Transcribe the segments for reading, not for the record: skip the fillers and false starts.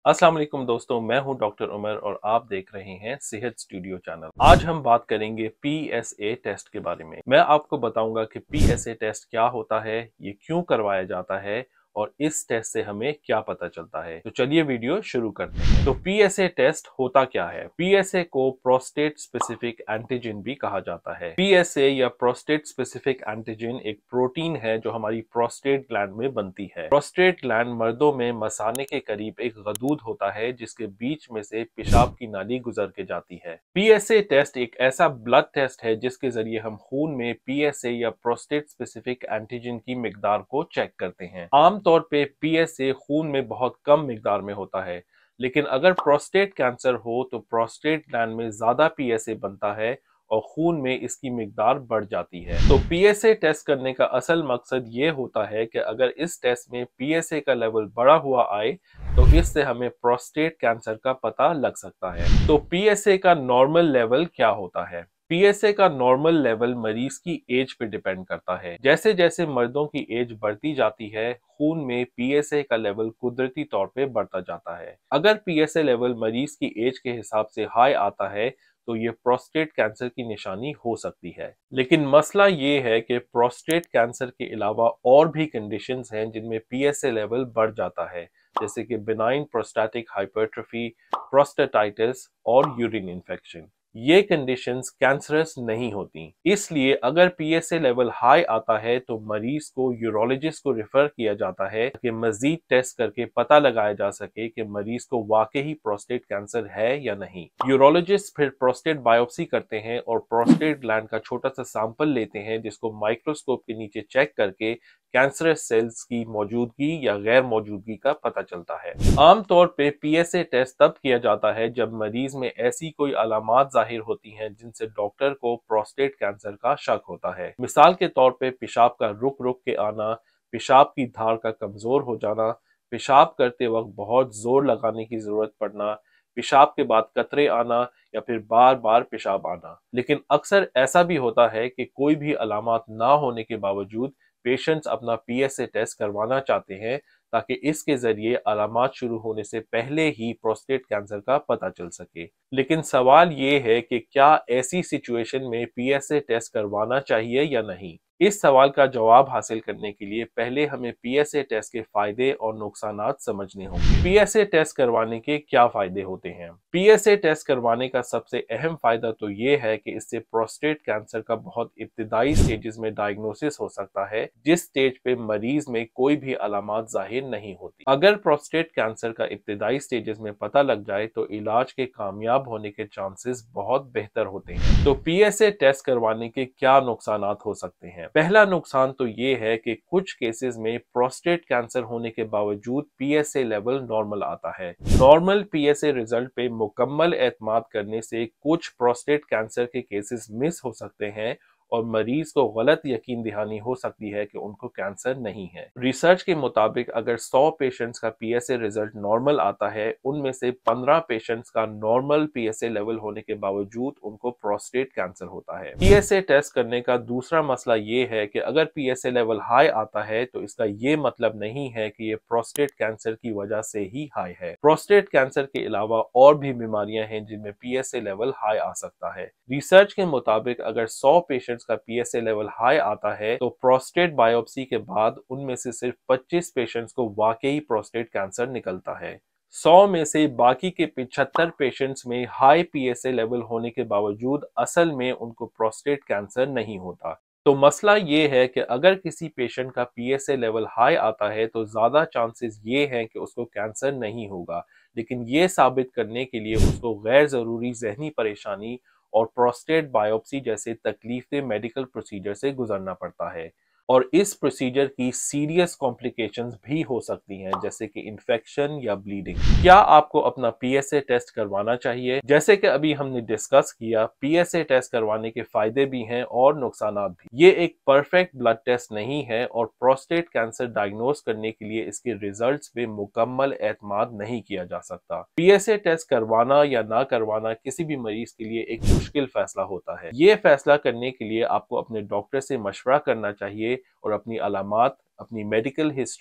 अस्सलाम वालेकुम दोस्तों, मैं हूं डॉक्टर उमर और आप देख रहे हैं सेहत स्टूडियो चैनल। आज हम बात करेंगे पीएसए टेस्ट के बारे में। मैं आपको बताऊंगा कि पीएसए टेस्ट क्या होता है, ये क्यों करवाया जाता है और इस टेस्ट से हमें क्या पता चलता है। तो चलिए वीडियो शुरू करते हैं। तो पीएसए टेस्ट होता क्या है? पीएसए को प्रोस्टेट स्पेसिफिक एंटीजन भी कहा जाता है। पीएसए या प्रोस्टेट स्पेसिफिक एंटीजन एक प्रोटीन है जो हमारी प्रोस्टेट ग्लैंड में बनती है। प्रोस्टेट ग्लैंड मर्दों में मसाने के करीब एक गदूद होता है जिसके बीच में से पेशाब की नाली गुजर के जाती है। पीएसए टेस्ट एक ऐसा ब्लड टेस्ट है जिसके जरिए हम खून में पीएसए या प्रोस्टेट स्पेसिफिक एंटीजन की मिकदार को चेक करते हैं। आमतौर पे पीएसए खून में बहुत कम मिकदार में होता है, लेकिन अगर प्रोस्टेट कैंसर हो तो प्रोस्टेट ग्लैंड में ज्यादा पीएसए बनता है और खून में इसकी मिकदार बढ़ जाती है। तो पीएसए टेस्ट करने का असल मकसद ये होता है कि अगर इस टेस्ट में पीएसए का लेवल बढ़ा हुआ आए तो इससे हमें प्रोस्टेट कैंसर का पता लग सकता है। तो पीएसए का नॉर्मल लेवल क्या होता है? पीएसए का नॉर्मल लेवल मरीज की एज पे डिपेंड करता है। जैसे जैसे मर्दों की एज बढ़ती जाती है, खून में पीएसए का लेवल कुदरती तौर पे बढ़ता जाता है। अगर पीएसए लेवल मरीज की एज के हिसाब से हाई आता है तो ये प्रोस्टेट कैंसर की निशानी हो सकती है। लेकिन मसला ये है कि प्रोस्टेट कैंसर के अलावा और भी कंडीशंस हैं जिनमें पीएसए लेवल बढ़ जाता है, जैसे कि बिनाइन प्रोस्टैटिक हाइपरट्रोफी, प्रोस्टेटाइटिस और यूरिन इन्फेक्शन। ये कंडीशंस कैंसरस नहीं होती। इसलिए अगर पीएसए लेवल हाई आता है तो मरीज को यूरोलॉजिस्ट को रेफर किया जाता है कि मजीद टेस्ट करके पता लगाया जा सके कि मरीज को वाकई प्रोस्टेट कैंसर है या नहीं। यूरोलॉजिस्ट फिर प्रोस्टेट बायोप्सी करते हैं और प्रोस्टेट ग्लैंड का छोटा सा सैंपल लेते हैं जिसको माइक्रोस्कोप के नीचे चेक करके कैंसरस सेल्स की मौजूदगी या गैर मौजूदगी का पता चलता है। आमतौर पे पीएसए टेस्ट तब किया जाता है जब मरीज में ऐसी कोई अलामात जाहिर होती हैं जिनसे डॉक्टर को प्रोस्टेट कैंसर का शक होता है। मिसाल के तौर पे पेशाब का रुक रुक के आना, पेशाब की धार का कमजोर हो जाना, पेशाब करते वक्त बहुत जोर लगाने की जरूरत पड़ना, पेशाब के बाद कतरे आना या फिर बार बार पेशाब आना। लेकिन अक्सर ऐसा भी होता है कि कोई भी अलामात ना होने के बावजूद पेशेंट्स अपना पीएसए टेस्ट करवाना चाहते हैं ताकि इसके जरिए अलामात शुरू होने से पहले ही प्रोस्टेट कैंसर का पता चल सके। लेकिन सवाल ये है कि क्या ऐसी सिचुएशन में पीएसए टेस्ट करवाना चाहिए या नहीं? इस सवाल का जवाब हासिल करने के लिए पहले हमें पीएसए टेस्ट के फायदे और नुकसानात समझने होंगे। पीएसए टेस्ट करवाने के क्या फायदे होते हैं? पीएसए टेस्ट करवाने का सबसे अहम फायदा तो ये है कि इससे प्रोस्टेट कैंसर का बहुत इब्तिदाई स्टेजेस में डायग्नोसिस हो सकता है, जिस स्टेज पे मरीज में कोई भी अलामात जाहिर नहीं होती। अगर प्रोस्टेट कैंसर का इब्तिदाई स्टेजेस में पता लग जाए तो इलाज के कामयाब होने के चांसेस बहुत बेहतर होते हैं। तो पीएसए टेस्ट करवाने के क्या नुकसानात हो सकते हैं? पहला नुकसान तो ये है कि कुछ केसेस में प्रोस्टेट कैंसर होने के बावजूद पीएसए लेवल नॉर्मल आता है। नॉर्मल पीएसए रिजल्ट पे मुकम्मल एतमाद करने से कुछ प्रोस्टेट कैंसर के केसेस मिस हो सकते हैं और मरीज को गलत यकीन दहानी हो सकती है कि उनको कैंसर नहीं है। रिसर्च के मुताबिक अगर 100 पेशेंट्स का पीएसए रिजल्ट नॉर्मल आता है, उनमें से 15 पेशेंट्स का नॉर्मल पीएसए लेवल होने के बावजूद उनको प्रोस्टेट कैंसर होता है। पीएसए टेस्ट करने का दूसरा मसला ये है कि अगर पीएसए लेवल हाई आता है तो इसका ये मतलब नहीं है कि ये प्रोस्टेट कैंसर की वजह से ही हाई है। प्रोस्टेट कैंसर के अलावा और भी बीमारियां हैं जिनमें पीएसए लेवल हाई आ सकता है। रिसर्च के मुताबिक अगर 100 पेशेंट्स का पीएसए लेवल हाई आता है तो प्रोस्टेट बायोप्सी के बाद उनमें से सिर्फ 25 पेशेंट्स को वाकई प्रोस्टेट कैंसर निकलता है। 100 में से बाकी के 75 पेशेंट्स में हाई पीएसए लेवल होने के बावजूद असल में उनको प्रोस्टेट कैंसर नहीं होता। तो मसला ये है कि अगर किसी पेशेंट का पीएसए लेवल हाई आता है तो ज्यादा चांसेस ये हैं कि उसको कैंसर नहीं होगा, लेकिन ये साबित करने के लिए उसको गैर जरूरी जहनी परेशानी और प्रोस्टेट बायोप्सी जैसे तकलीफदेह मेडिकल प्रोसीजर से गुजरना पड़ता है और इस प्रोसीजर की सीरियस कॉम्प्लिकेशंस भी हो सकती हैं, जैसे कि इन्फेक्शन या ब्लीडिंग। क्या आपको अपना पीएसए टेस्ट करवाना चाहिए? जैसे कि अभी हमने डिस्कस किया, पीएसए टेस्ट करवाने के फायदे भी हैं और नुकसानात भी। ये एक परफेक्ट ब्लड टेस्ट नहीं है और प्रोस्टेट कैंसर डायग्नोस करने के लिए इसके रिजल्ट्स पे मुकम्मल एतमाद नहीं किया जा सकता। पीएसए टेस्ट करवाना या ना करवाना किसी भी मरीज के लिए एक मुश्किल फैसला होता है। ये फैसला करने के लिए आपको अपने डॉक्टर से मशवरा करना चाहिए और अपनी अलामात, अपनी मेडिकल हिस्ट्री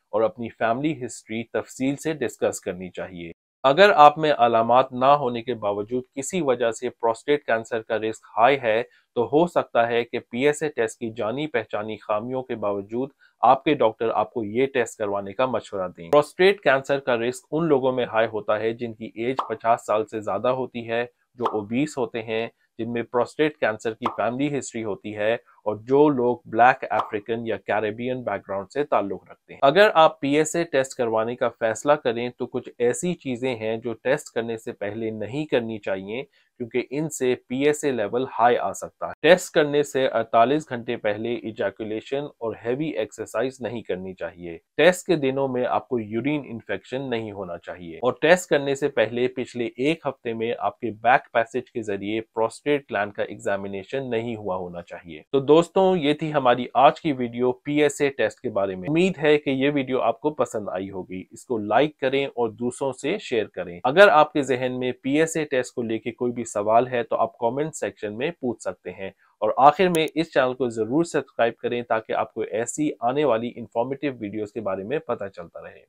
और अपनी फैमिली हिस्ट्री तफसील से डिस्कस करनी चाहिए। अगर आप में अलामात ना होने के बावजूद किसी वजह से प्रोस्टेट कैंसर का रिस्क हाई है, तो हो सकता है कि पीएसए टेस्ट की जानी पहचानी खामियों के बावजूद आपके डॉक्टर आपको ये टेस्ट करवाने का मशवरा दें। प्रोस्टेट कैंसर का रिस्क उन लोगों में हाई होता है जिनकी एज 50 साल से ज्यादा होती है, जो ओबीस होते हैं, जिनमें प्रोस्टेट कैंसर की फैमिली हिस्ट्री होती है और जो लोग ब्लैक अफ्रीकन या कैरेबियन बैकग्राउंड से ताल्लुक रखते हैं। अगर आप पीएसए टेस्ट करवाने का फैसला करें तो कुछ ऐसी चीजें हैं जो टेस्ट करने से पहले नहीं करनी चाहिए, क्योंकि इनसे पीएसए लेवल हाई आ सकता है। टेस्ट करने से 48 घंटे पहले इजैकुलेशन और हैवी एक्सरसाइज नहीं करनी चाहिए। टेस्ट के दिनों में आपको यूरिन इन्फेक्शन नहीं होना चाहिए और टेस्ट करने से पहले पिछले एक हफ्ते में आपके बैक पैसेज के जरिए प्रोस्टेट ग्लैंड का एग्जामिनेशन नहीं हुआ होना चाहिए। तो दोस्तों, ये थी हमारी आज की वीडियो पीएसए टेस्ट के बारे में। उम्मीद है कि ये वीडियो आपको पसंद आई होगी। इसको लाइक करें और दूसरों से शेयर करें। अगर आपके जहन में पीएसए टेस्ट को लेके कोई भी सवाल है तो आप कमेंट सेक्शन में पूछ सकते हैं। और आखिर में इस चैनल को जरूर सब्सक्राइब करें ताकि आपको ऐसी आने वाली इंफॉर्मेटिव वीडियोस के बारे में पता चलता रहे।